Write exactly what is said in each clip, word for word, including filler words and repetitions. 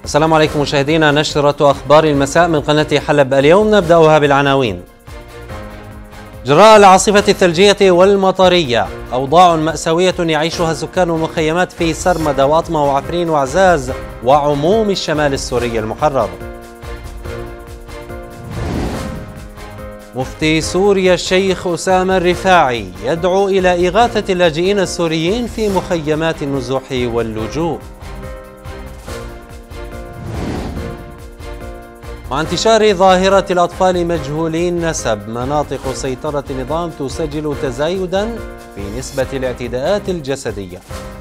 السلام عليكم مشاهدينا، نشرة أخبار المساء من قناة حلب اليوم، نبدأها بالعناوين. جراء العاصفة الثلجية والمطرية أوضاع مأساوية يعيشها سكان المخيمات في سرمدة وأطمة وعفرين وعزاز وعموم الشمال السوري المحرر. مفتي سوريا الشيخ أسامة الرفاعي يدعو إلى إغاثة اللاجئين السوريين في مخيمات النزوح واللجوء. مع انتشار ظاهرة الأطفال مجهولي النسب، مناطق سيطرة النظام تسجل تزايدا في نسبة الاعتداءات الجسدية.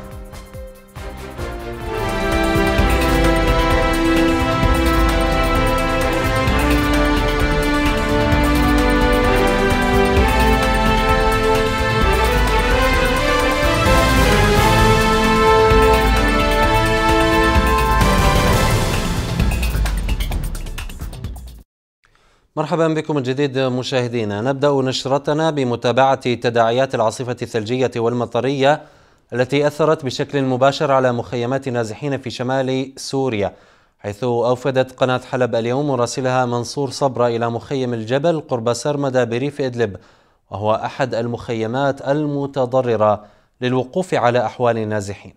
مرحبا بكم من جديد مشاهدينا. نبدأ نشرتنا بمتابعة تداعيات العاصفة الثلجية والمطرية التي أثرت بشكل مباشر على مخيمات النازحين في شمال سوريا، حيث أوفدت قناة حلب اليوم مراسلها منصور صبرا إلى مخيم الجبل قرب سرمدة بريف إدلب، وهو أحد المخيمات المتضررة، للوقوف على أحوال النازحين.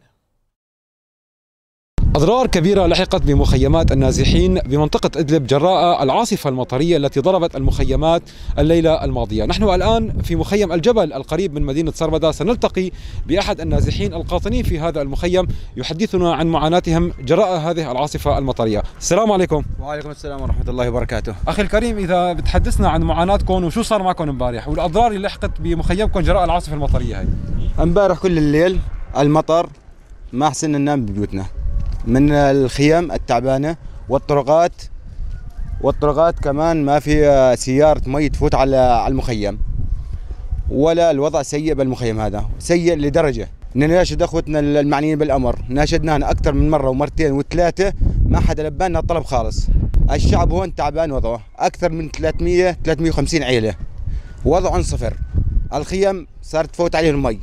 أضرار كبيرة لحقت بمخيمات النازحين بمنطقة إدلب جراء العاصفة المطرية التي ضربت المخيمات الليلة الماضية. نحن الآن في مخيم الجبل القريب من مدينة سرمدة، سنلتقي بأحد النازحين القاطنين في هذا المخيم يحدثنا عن معاناتهم جراء هذه العاصفة المطرية. السلام عليكم. وعليكم السلام ورحمة الله وبركاته. أخي الكريم، إذا بتحدثنا عن معاناتكم وشو صار معكم امبارح والأضرار اللي لحقت بمخيمكم جراء العاصفة المطرية هاي. امبارح كل الليل المطر ما حسنا ننام ببيوتنا من الخيام التعبانة والطرقات والطرقات كمان ما في سيارة مي تفوت على المخيم، ولا الوضع سيء بالمخيم هذا، سيء لدرجة نناشد اخوتنا المعنيين بالامر، ناشدناهم اكثر من مرة ومرتين وثلاثة، ما حدا لبانا الطلب خالص. الشعب هون تعبان وضعه، اكثر من ثلاثمية ثلاثمية وخمسين عيلة وضعهم صفر، الخيم صارت تفوت عليه المي،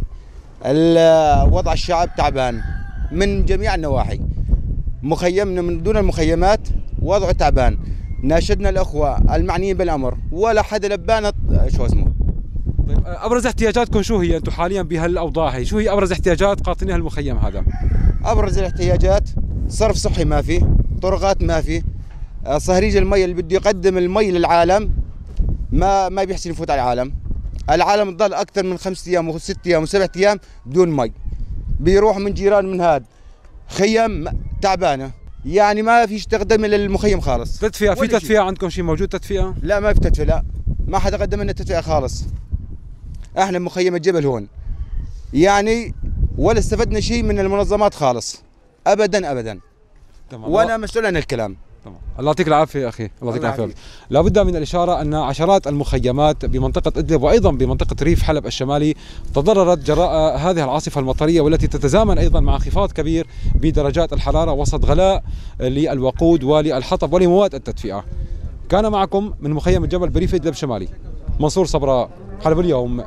وضع الشعب تعبان من جميع النواحي. مخيمنا من دون المخيمات وضعه تعبان، ناشدنا الاخوه المعنيين بالامر ولا حدا لبانا شو اسمه. طيب، ابرز احتياجاتكم شو هي انتم حاليا بهالاوضاع هي؟ شو هي ابرز احتياجات قاطني هالمخيم هذا؟ ابرز الاحتياجات صرف صحي ما في، طرقات ما في، صهريج المي اللي بده يقدم المي للعالم ما ما بيحسن يفوت على العالم. العالم ضل اكثر من خمس ايام وست ايام وسبع ايام بدون مي، بيروح من جيران من هاد خيم تعبانه، يعني ما فيش تقدم للمخيم خالص. تدفئه في تدفئه عندكم شيء موجود تدفئه؟ لا ما في تدفئه، لا ما حدا قدم لنا تدفئه خالص. احنا مخيم الجبل هون يعني ولا استفدنا شيء من المنظمات خالص ابدا ابدا. تمام. وانا مسؤول عن الكلام. تمام. الله يعطيك العافيه اخي، الله يعطيك العافيه. لابد من الاشاره ان عشرات المخيمات بمنطقه ادلب وايضا بمنطقه ريف حلب الشمالي تضررت جراء هذه العاصفه المطريه، والتي تتزامن ايضا مع انخفاض كبير بدرجات الحراره وسط غلاء للوقود وللحطب ولمواد التدفئه. كان معكم من مخيم الجبل بريف ادلب الشمالي منصور صبرا، حلب اليوم.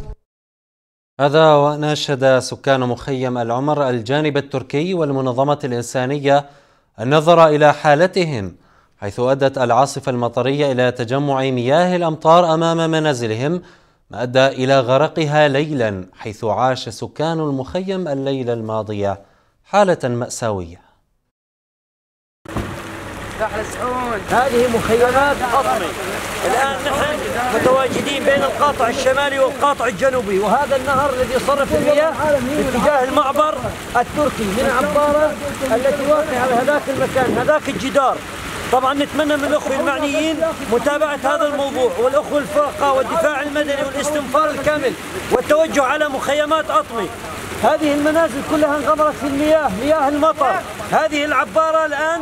هذا وناشد سكان مخيم العمر الجانب التركي والمنظمات الإنسانية النظر إلى حالتهم، حيث أدت العاصفة المطرية إلى تجمع مياه الأمطار أمام منازلهم، ما أدى إلى غرقها ليلا، حيث عاش سكان المخيم الليلة الماضية حالة مأساوية. هذه مخيمات أطمي، الآن نحن متواجدين بين القاطع الشمالي والقاطع الجنوبي، وهذا النهر الذي يصرف المياه باتجاه المعبر التركي من عبارة التي واقعة على هذاك المكان، هذاك الجدار. طبعا نتمنى من الأخوة المعنيين متابعة هذا الموضوع، والأخوة الفرقة والدفاع المدني والاستنفار الكامل والتوجه على مخيمات أطمي. هذه المنازل كلها انغمرت في المياه، مياه المطر. هذه العبارة الآن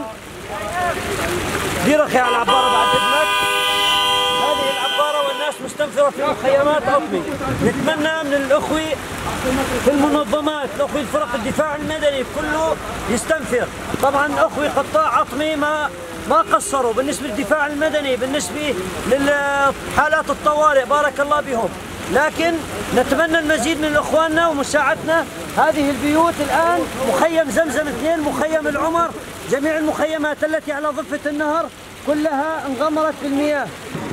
دي رخي على العبارة بعد إذنك، هذه العبارة والناس مستنفرة في مخيمات أطمي. نتمنى من الأخوة في المنظمات، الأخوة الفرق الدفاع المدني كله يستنفر. طبعا الأخوة قطاع أطمي ما ما قصروا بالنسبة للدفاع المدني، بالنسبة لحالات الطوارئ بارك الله بهم. لكن نتمنى المزيد من إخواننا ومساعدتنا. هذه البيوت الآن مخيم زمزم اثنين، مخيم العمر، جميع المخيمات التي على ضفة النهر كلها انغمرت بالمياه.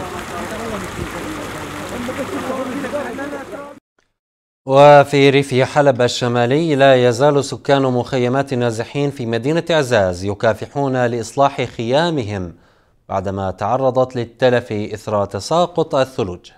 وفي ريف حلب الشمالي لا يزال سكان مخيمات النازحين في مدينة عزاز يكافحون لإصلاح خيامهم بعدما تعرضت للتلف إثر تساقط الثلوج.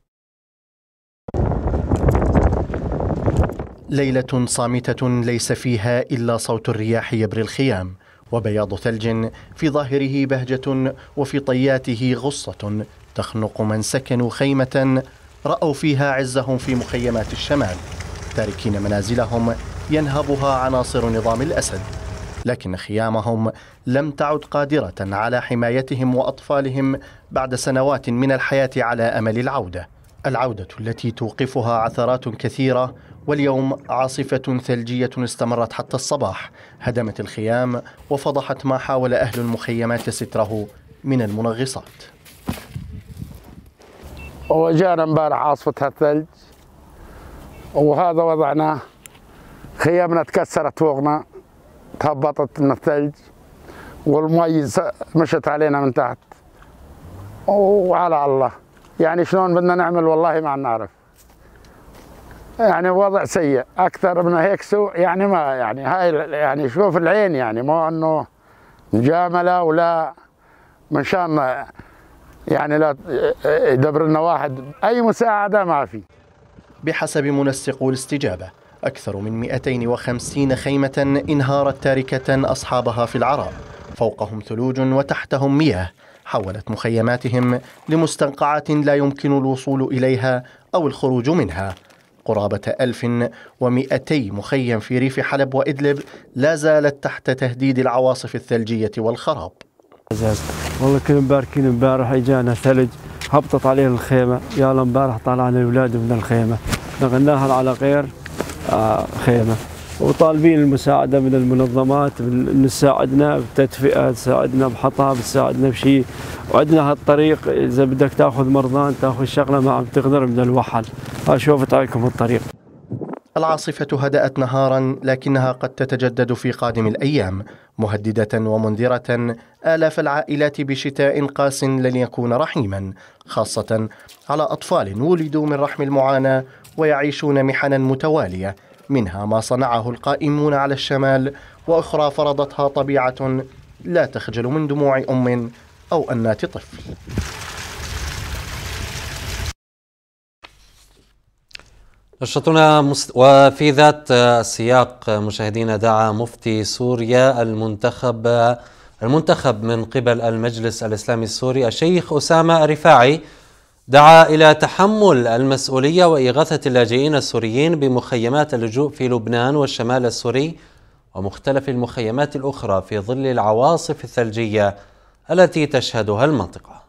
ليلة صامتة ليس فيها إلا صوت الرياح يبري الخيام، وبياض ثلج في ظاهره بهجة وفي طياته غصة تخنق من سكنوا خيمة رأوا فيها عزهم في مخيمات الشمال، تاركين منازلهم ينهبها عناصر نظام الأسد، لكن خيامهم لم تعد قادرة على حمايتهم وأطفالهم بعد سنوات من الحياة على أمل العودة، العودة التي توقفها عثرات كثيرة. واليوم عاصفة ثلجية استمرت حتى الصباح هدمت الخيام وفضحت ما حاول أهل المخيمات ستره من المنغصات. وجانا امبارح عاصفة الثلج وهذا وضعناه، خيامنا تكسرت فوقنا، تهبطت من الثلج والمي مشت علينا من تحت، وعلى الله يعني شلون بدنا نعمل والله ما نعرف. يعني وضع سيء اكثر من هيك سوء، يعني ما يعني هاي يعني شوف العين، يعني مو انه مجامله ولا منشان يعني لا يدبر لنا واحد اي مساعده ما في. بحسب منسقو الاستجابه اكثر من مئتين وخمسين خيمه انهارت تاركه اصحابها في العراء، فوقهم ثلوج وتحتهم مياه حولت مخيماتهم لمستنقعات لا يمكن الوصول اليها او الخروج منها. قرابة ألف ومئتي مخيم في ريف حلب وإدلب لا زالت تحت تهديد العواصف الثلجية والخراب. والله كنا مباركين امبارح، اجانا ثلج هبطت عليه الخيمة، يلا امبارح طلعنا الأولاد من الخيمة نقلناها على غير خيمة، وطالبين المساعدة من المنظمات ان تساعدنا بتدفئة، تساعدنا بحطب، تساعدنا بشيء، وعندنا هالطريق اذا بدك تاخذ مرضان تاخذ شغله ما عم تقدر من الوحل. ها شوفت عليكم الطريق. العاصفة هدأت نهارا لكنها قد تتجدد في قادم الأيام، مهددة ومنذرة آلاف العائلات بشتاء قاس لن يكون رحيما، خاصة على أطفال ولدوا من رحم المعاناة ويعيشون محنا متوالية، منها ما صنعه القائمون على الشمال وأخرى فرضتها طبيعة لا تخجل من دموع أم أو أنات طفل. نشرتنا مست... وفي ذات السياق مشاهدينا، دعا مفتي سوريا المنتخب المنتخب من قبل المجلس الإسلامي السوري الشيخ أسامة الرفاعي دعا إلى تحمل المسؤولية وإغاثة اللاجئين السوريين بمخيمات اللجوء في لبنان والشمال السوري ومختلف المخيمات الأخرى في ظل العواصف الثلجية التي تشهدها المنطقة.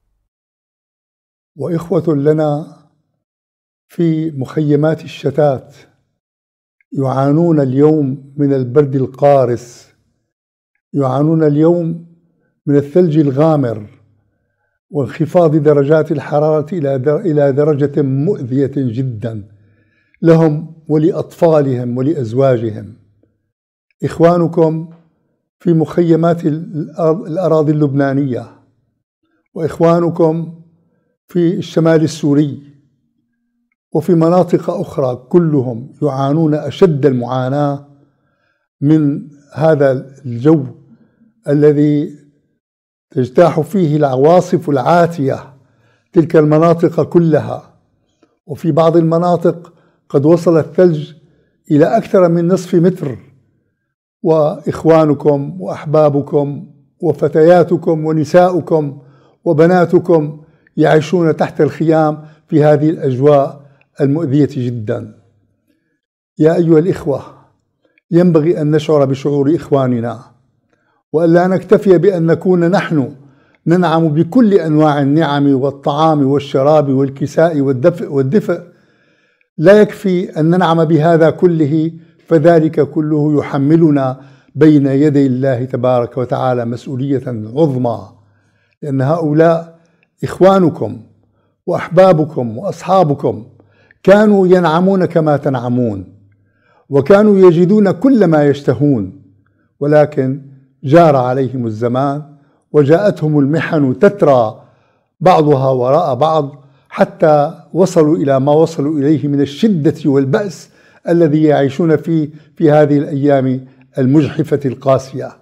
وإخوة لنا في مخيمات الشتات يعانون اليوم من البرد القارس، يعانون اليوم من الثلج الغامر وانخفاض درجات الحرارة إلى درجة مؤذية جدا لهم ولأطفالهم ولأزواجهم. إخوانكم في مخيمات الأراضي اللبنانية وإخوانكم في الشمال السوري وفي مناطق أخرى كلهم يعانون أشد المعاناة من هذا الجو الذي تجتاح فيه العواصف العاتية تلك المناطق كلها، وفي بعض المناطق قد وصل الثلج إلى أكثر من نصف متر، وإخوانكم وأحبابكم وفتياتكم ونساؤكم وبناتكم يعيشون تحت الخيام في هذه الأجواء المؤذية جدا. يا أيها الإخوة، ينبغي أن نشعر بشعور إخواننا وألا نكتفي بأن نكون نحن ننعم بكل أنواع النعم والطعام والشراب والكساء والدفء والدفء. لا يكفي أن ننعم بهذا كله، فذلك كله يحملنا بين يدي الله تبارك وتعالى مسؤولية عظمى، لأن هؤلاء إخوانكم وأحبابكم وأصحابكم كانوا ينعمون كما تنعمون، وكانوا يجدون كل ما يشتهون، ولكن جار عليهم الزمان وجاءتهم المحن تترى بعضها وراء بعض، حتى وصلوا إلى ما وصلوا إليه من الشدة والبأس الذي يعيشون فيه في هذه الأيام المجحفة القاسية.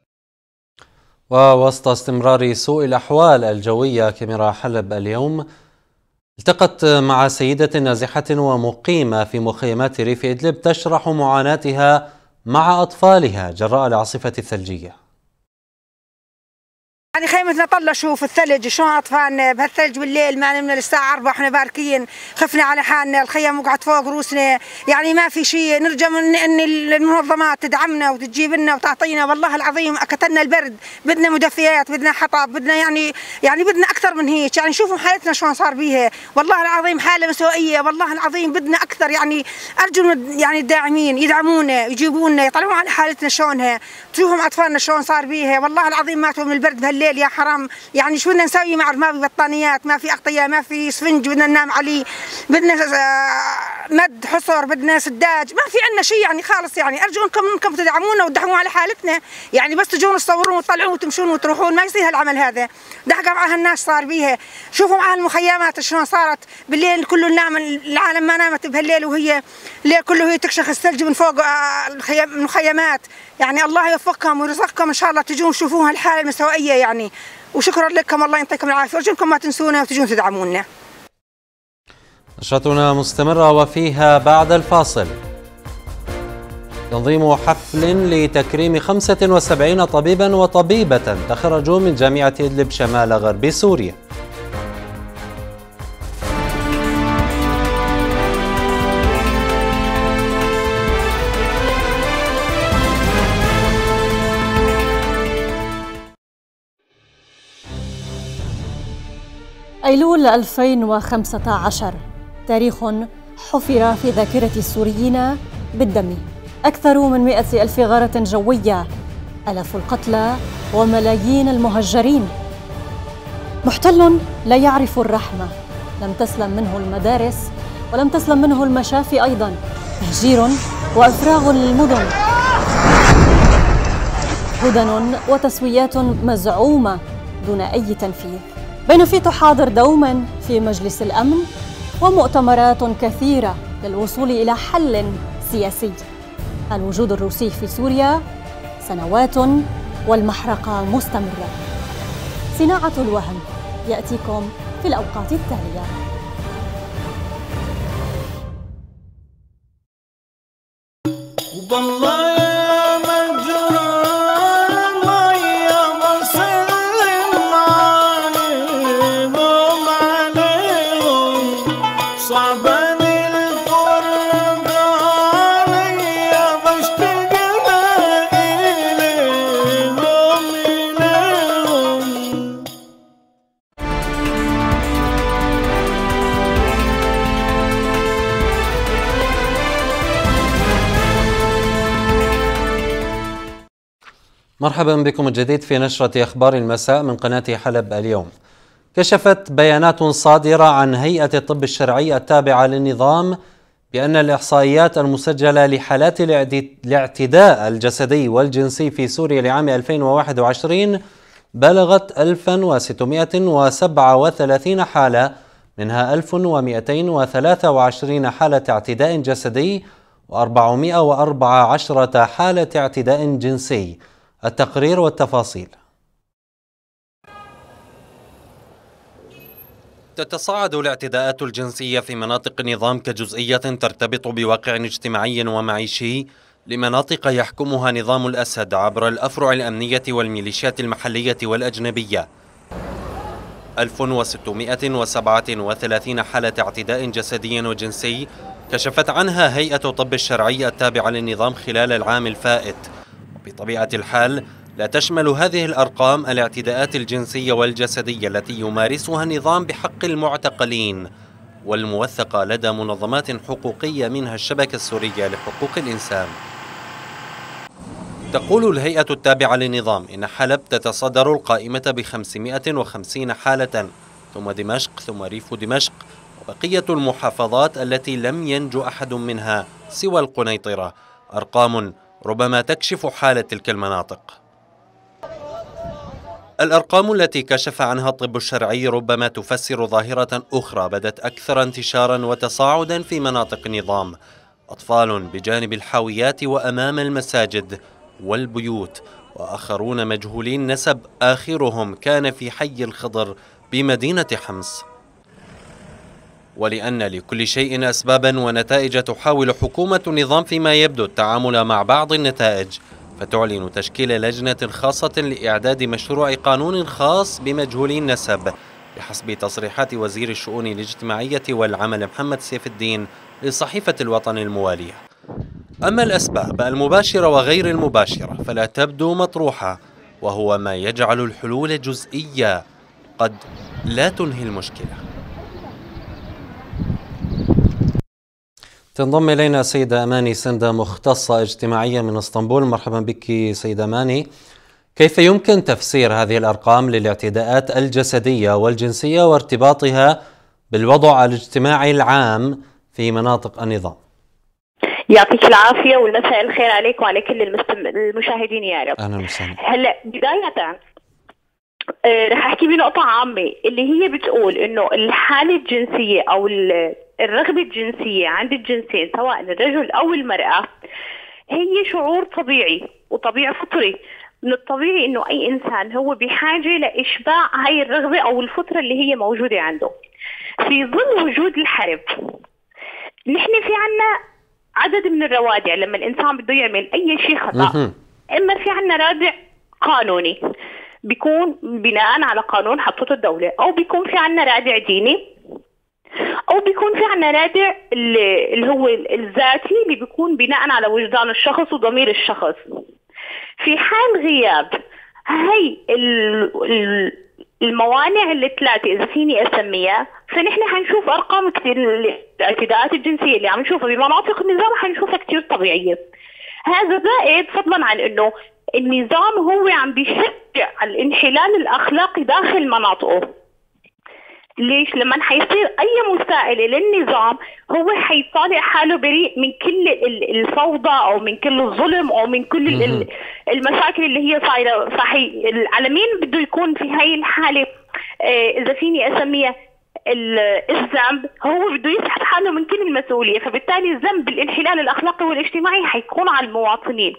ووسط استمرار سوء الأحوال الجوية، كاميرا حلب اليوم التقت مع سيدة نازحة ومقيمة في مخيمات ريف إدلب تشرح معاناتها مع أطفالها جراء العاصفة الثلجية. يعني خيمتنا طلشوا في الثلج، شلون اطفالنا بهالثلج بالليل ما نمنا للساعه أربعة واحنا باركين، خفنا على حالنا، الخيم وقعت فوق روسنا، يعني ما في شيء. نرجى من ان المنظمات تدعمنا وتجيب لنا وتعطينا، والله العظيم اكلنا البرد، بدنا مدفيات، بدنا حطب، بدنا يعني يعني بدنا اكثر من هيك. يعني شوفوا حالتنا شلون صار بيها، والله العظيم حاله مسوئيه، والله العظيم بدنا اكثر. يعني ارجو يعني الداعمين يدعمونا، يجيبونا، يطلعون على حالتنا شلونها، تشوفوا اطفالنا شلون صار بيها، والله العظيم ماتوا من البرد بهالليل يا حرام. يعني شو بدنا نسوي مع ما في بطانيات، ما في اغطيه، ما في سفنج بدنا ننام عليه، بدنا مد حصر، بدنا سداج، ما في عندنا شيء يعني خالص. يعني ارجو انكم انكم تدعمونا وتدعموا على حالتنا، يعني بس تجون تصورون وتطلعون وتمشون وتروحون، ما يصير هالعمل هذا. دحقه مع هالناس صار بيها، شوفوا مع المخيمات شلون صارت بالليل، كله نام، العالم ما نامت بهالليل، وهي الليل كله هي تكشخ الثلج من فوق المخيمات. يعني الله يوفقكم ويرزقكم ان شاء الله، تجون تشوفون هالحاله المسوئيه يعني. وشكرا لكم، الله يعطيكم العافيه، ارجوكم ما تنسونا وتجون تدعمونا. نشرتنا مستمره وفيها بعد الفاصل تنظيم حفل لتكريم خمسة وسبعين طبيبا وطبيبة تخرجوا من جامعة إدلب شمال غرب سوريا. أيلول ألفين وخمسة عشر تاريخ حفر في ذاكرة السوريين بالدم. أكثر من مئة ألف غارة جوية، آلاف القتلى وملايين المهجرين. محتل لا يعرف الرحمة، لم تسلم منه المدارس ولم تسلم منه المشافي أيضا. تهجير وإفراغ للمدن، هدن وتسويات مزعومة دون أي تنفيذ. بين في تحاضر دوما في مجلس الأمن ومؤتمرات كثيرة للوصول إلى حل سياسي. الوجود الروسي في سوريا سنوات والمحرقة مستمرة. صناعة الوهم يأتيكم في الأوقات التالية. مرحبا بكم من جديد في نشرة أخبار المساء من قناة حلب اليوم. كشفت بيانات صادرة عن هيئة الطب الشرعي التابعة للنظام بأن الإحصائيات المسجلة لحالات الاعتداء الجسدي والجنسي في سوريا لعام ألفين وواحد وعشرين بلغت ألف وستمئة وسبعة وثلاثين حالة، منها ألف ومئتين وثلاثة وعشرين حالة اعتداء جسدي وأربعمئة وأربعة عشر حالة اعتداء جنسي. التقرير والتفاصيل. تتصاعد الاعتداءات الجنسية في مناطق النظام كجزئية ترتبط بواقع اجتماعي ومعيشي لمناطق يحكمها نظام الأسد عبر الأفرع الأمنية والميليشيات المحلية والأجنبية. ألف وستمئة وسبعة وثلاثين حالة اعتداء جسدي وجنسي كشفت عنها هيئة الطب الشرعي التابعة للنظام خلال العام الفائت. بطبيعة الحال لا تشمل هذه الأرقام الاعتداءات الجنسية والجسدية التي يمارسها النظام بحق المعتقلين والموثقة لدى منظمات حقوقية منها الشبكة السورية لحقوق الإنسان. تقول الهيئة التابعة للنظام إن حلب تتصدر القائمة بخمسمئة وخمسين حالة، ثم دمشق، ثم ريف دمشق، وبقية المحافظات التي لم ينجو أحد منها سوى القنيطرة، أرقام ربما تكشف حالة تلك المناطق. الأرقام التي كشف عنها الطب الشرعي ربما تفسر ظاهرة أخرى بدت أكثر انتشارا وتصاعدا في مناطق النظام: أطفال بجانب الحاويات وأمام المساجد والبيوت، وآخرون مجهولين نسب آخرهم كان في حي الخضر بمدينة حمص. ولأن لكل شيء أسبابا ونتائج، تحاول حكومة النظام فيما يبدو التعامل مع بعض النتائج، فتعلن تشكيل لجنة خاصة لإعداد مشروع قانون خاص بمجهولي النسب بحسب تصريحات وزير الشؤون الاجتماعية والعمل محمد سيف الدين لصحيفة الوطن الموالية. أما الأسباب المباشرة وغير المباشرة فلا تبدو مطروحة، وهو ما يجعل الحلول جزئية قد لا تنهي المشكلة. تنضم إلينا سيدة أماني سندة، مختصة اجتماعية من اسطنبول. مرحبا بك سيدة أماني. كيف يمكن تفسير هذه الأرقام للاعتداءات الجسدية والجنسية وارتباطها بالوضع الاجتماعي العام في مناطق النظام؟ يعطيك العافية والمساء الخير عليك وعلى كل المستم... المشاهدين يا رب. أهلا وسهلا. هلا بداية أه رح أحكي بنقطة عامة اللي هي بتقول إنه الحالة الجنسية أو الرغبة الجنسية عند الجنسين سواء الرجل أو المرأة هي شعور طبيعي وطبيعي فطري. من الطبيعي إنه أي إنسان هو بحاجة لإشباع هاي الرغبة أو الفطرة اللي هي موجودة عنده. في ظل وجود الحرب نحن في عنا عدد من الروادع لما الإنسان بده يعمل أي شيء خطأ. إما في عنا رادع قانوني بيكون بناء على قانون حطته الدولة، أو بيكون في عنا رادع ديني، أو بيكون في عنا رادع اللي هو الذاتي اللي بيكون بناء على وجدان الشخص وضمير الشخص. في حال غياب هاي الموانع الثلاثة إذا فيني أسميها، فنحن حنشوف أرقام كثير. الاعتداءات الجنسية اللي عم نشوفها بمناطق النظام حنشوفها كثير طبيعية. هذا زائد فضلا عن إنه النظام هو عم بيشجع الانحلال الأخلاقي داخل مناطقه. ليش؟ لما حيصير أي مساءلة للنظام هو حيطالع حاله بريء من كل الفوضى أو من كل الظلم أو من كل المشاكل اللي هي صايرة. صحيح على مين بده يكون في هاي الحالة إذا فيني أسميها الذنب؟ هو بده يسحب حاله من كل المسؤولية، فبالتالي ذنب الانحلال الأخلاقي والاجتماعي حيكون على المواطنين.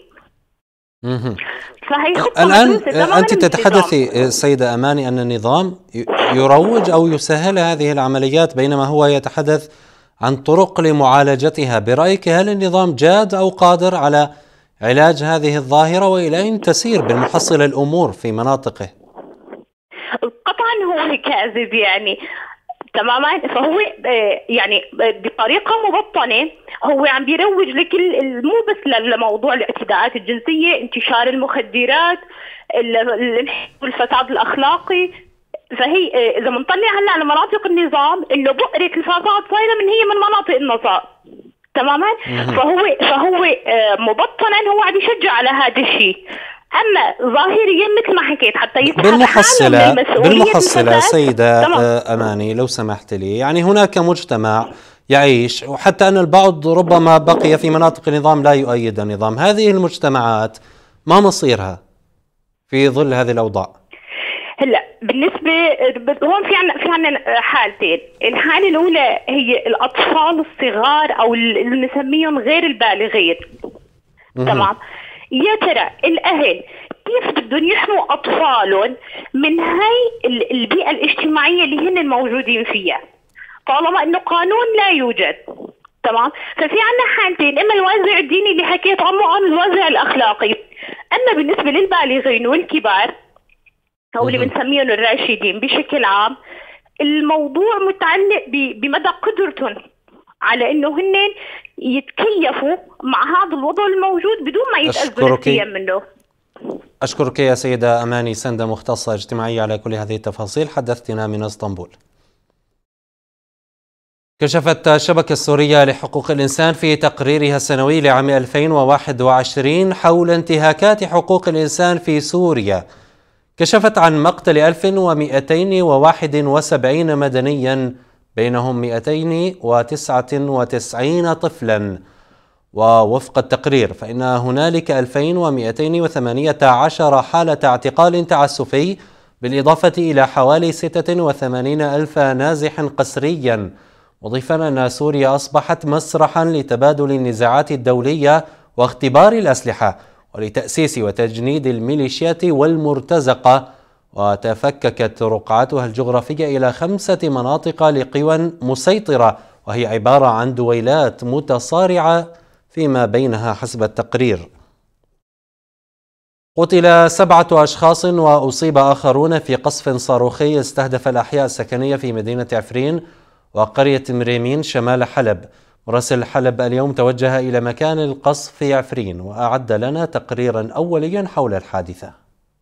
الآن أنت تتحدثي سيدة أماني أن النظام يروج أو يسهل هذه العمليات بينما هو يتحدث عن طرق لمعالجتها. برأيك هل النظام جاد أو قادر على علاج هذه الظاهرة، وإلى أين تسير بالمحصل الأمور في مناطقه؟ قطعا هو كاذب يعني تماما. فهو يعني بطريقة مبطنة هو عم بيروج لكل، مو بس لموضوع الاعتداءات الجنسية، انتشار المخدرات، الفساد الأخلاقي. فهي إذا بنطلع هلا على مناطق النظام إنه بؤرة الفساد صايرة من هي من مناطق النظام تماما. فهو فهو مبطنا هو عم يشجع على هذا الشيء. أما ظاهريا مثل ما حكيت حتى يسحب بالمحصلة بالمحصلة سيدة أماني لو سمحت لي، يعني هناك مجتمع يعيش، وحتى أن البعض ربما بقي في مناطق النظام لا يؤيد النظام. هذه المجتمعات ما مصيرها في ظل هذه الأوضاع؟ هلا بالنسبة هون في عنا في عنا حالتين. الحالة الأولى هي الأطفال الصغار أو اللي نسميهم غير البالغين. تمام. يا ترى الأهل كيف بدهم يحموا أطفالهم من هاي البيئة الاجتماعية اللي هن موجودين فيها طالما إنه قانون لا يوجد؟ تمام. ففي عنا حالتين، إما الوازع الديني اللي حكيت عنه أو الوازع الأخلاقي. أما بالنسبة للبالغين والكبار أو اللي بنسميهم الراشدين بشكل عام، الموضوع متعلق بمدى قدرتهم على إنه هن يتكيفوا مع هذا الوضع الموجود بدون ما يتأذوا نفسيا منه. أشكرك يا سيدة أماني سندة، مختصة اجتماعية، على كل هذه التفاصيل. حدثتنا من اسطنبول. كشفت الشبكة السورية لحقوق الإنسان في تقريرها السنوي لعام ألفين وواحد وعشرين حول انتهاكات حقوق الإنسان في سوريا، كشفت عن مقتل ألف ومئتين وواحد وسبعين مدنيا بينهم مئتين وتسعة وتسعين طفلا. ووفق التقرير فإن هنالك ألفين ومئتين وثمانية عشر حالة اعتقال تعسفي، بالإضافة إلى حوالي ستة وثمانين ألف نازح قسريا، مضيفا أن سوريا أصبحت مسرحا لتبادل النزاعات الدولية واختبار الأسلحة ولتأسيس وتجنيد الميليشيات والمرتزقة، وتفككت رقعتها الجغرافية إلى خمسة مناطق لقوى مسيطرة، وهي عبارة عن دويلات متصارعة فيما بينها حسب التقرير. قتل سبعة أشخاص وأصيب آخرون في قصف صاروخي استهدف الأحياء السكنية في مدينة عفرين وقرية مريمين شمال حلب. مراسل حلب اليوم توجه إلى مكان القصف في عفرين وأعد لنا تقريرا أوليا حول الحادثة.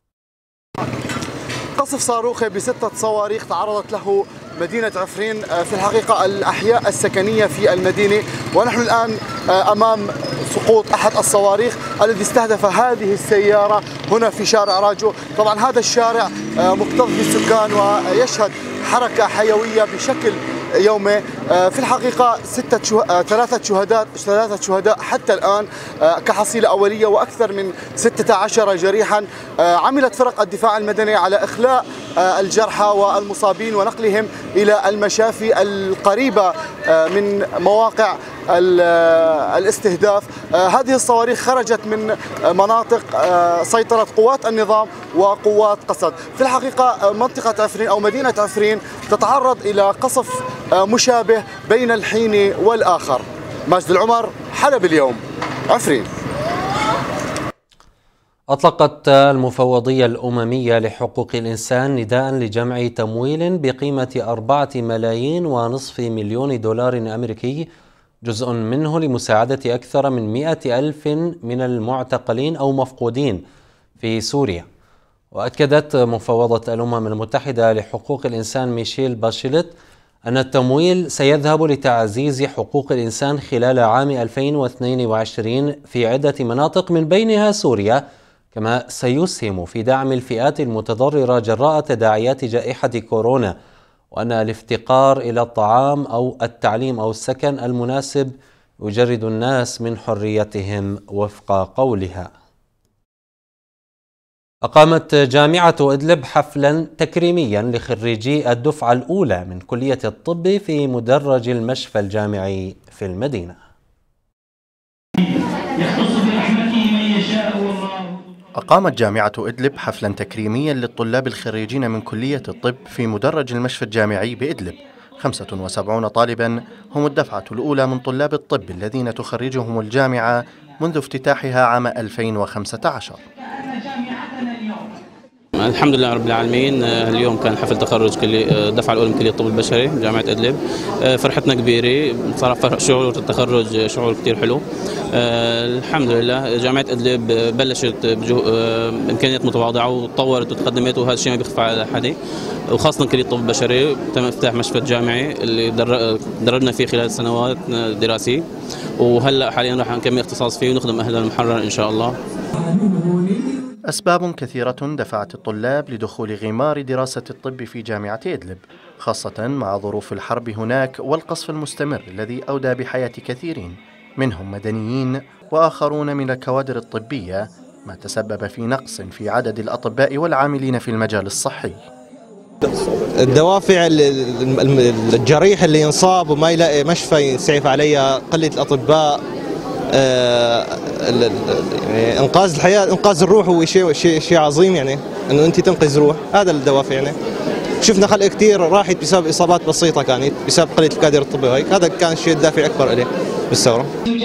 قصف صاروخي بستة صواريخ تعرضت له مدينة عفرين، في الحقيقة الأحياء السكنية في المدينة، ونحن الآن أمام سقوط أحد الصواريخ الذي استهدف هذه السيارة هنا في شارع راجو. طبعا هذا الشارع مكتظ بالسكان ويشهد حركة حيوية بشكل يومي. في الحقيقة ستة شه... ثلاثة شهداء ثلاثة شهداء حتى الآن كحصيلة أولية، وأكثر من ستة عشر جريحا. عملت فرق الدفاع المدني على إخلاء الجرحى والمصابين ونقلهم إلى المشافي القريبة من مواقع الاستهداف. هذه الصواريخ خرجت من مناطق سيطرة قوات النظام وقوات قسد. في الحقيقة منطقة عفرين أو مدينة عفرين تتعرض إلى قصف مشابه بين الحين والآخر. ماجد العمر، حلب اليوم، عفرين. أطلقت المفوضية الأممية لحقوق الإنسان نداء لجمع تمويل بقيمة أربعة ملايين ونصف مليون دولار أمريكي، جزء منه لمساعدة أكثر من مئة ألف من المعتقلين أو مفقودين في سوريا. وأكدت مفوضة الأمم المتحدة لحقوق الإنسان ميشيل باشيلت أن التمويل سيذهب لتعزيز حقوق الإنسان خلال عام ألفين واثنين وعشرين في عدة مناطق من بينها سوريا، كما سيسهم في دعم الفئات المتضررة جراء تداعيات جائحة كورونا، وأن الافتقار إلى الطعام أو التعليم أو السكن المناسب يجرد الناس من حريتهم وفق قولها. أقامت جامعة إدلب حفلا تكريميا لخريجي الدفعة الأولى من كلية الطب في مدرج المشفى الجامعي في المدينة. أقامت جامعة إدلب حفلا تكريميا للطلاب الخريجين من كلية الطب في مدرج المشفى الجامعي بإدلب. خمسة وسبعين طالبا هم الدفعة الأولى من طلاب الطب الذين تخرجهم الجامعة منذ افتتاحها عام ألفين وخمسة عشر. الحمد لله رب العالمين. اليوم كان حفل تخرج الدفعة الأولى من كلية الطب البشري جامعة إدلب. فرحتنا كبيرة صراحة، شعور التخرج شعور كتير حلو. الحمد لله جامعة إدلب بلشت بإمكانيات متواضعة وتطورت وتقدمت، وهذا الشيء ما بيخفى على حدا، وخاصة كلية الطب البشري تم افتتاح مشفى الجامعي اللي دربنا فيه خلال سنوات دراسية، وهلا حاليا راح نكمل اختصاص فيه ونخدم أهل المحرر إن شاء الله. أسباب كثيرة دفعت الطلاب لدخول غمار دراسة الطب في جامعة إدلب، خاصة مع ظروف الحرب هناك والقصف المستمر الذي أودى بحياة كثيرين منهم مدنيين وآخرون من الكوادر الطبية، ما تسبب في نقص في عدد الأطباء والعاملين في المجال الصحي. الدوافع الجريح اللي ينصاب وما يلاقي مشفى يسعف عليها، قلة الأطباء، آه يعني انقاذ الحياه، انقاذ الروح هو شيء شيء شيء عظيم، يعني انه انت تنقذ روح، هذا الدوافع. يعني شفنا خلق كثير راحت بسبب اصابات بسيطه كانت بسبب قله الكادر الطبي، وهيك هذا كان الشيء الدافع اكبر له بالثوره.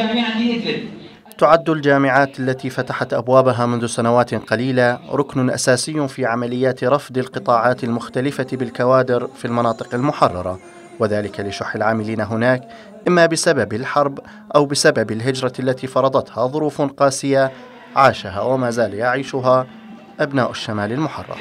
تعد الجامعات التي فتحت ابوابها منذ سنوات قليله ركن اساسي في عمليات رفض القطاعات المختلفه بالكوادر في المناطق المحرره، وذلك لشح العاملين هناك إما بسبب الحرب أو بسبب الهجرة التي فرضتها ظروف قاسية عاشها وما زال يعيشها أبناء الشمال المحرر.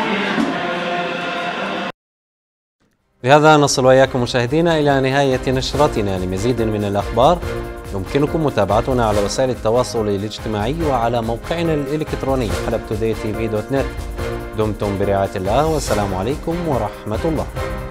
بهذا نصل وإياكم مشاهدينا إلى نهاية نشرتنا. لمزيد من الأخبار يمكنكم متابعتنا على وسائل التواصل الاجتماعي وعلى موقعنا الإلكتروني حلب توداي تي في دوت نت. دمتم برعاية الله والسلام عليكم ورحمة الله.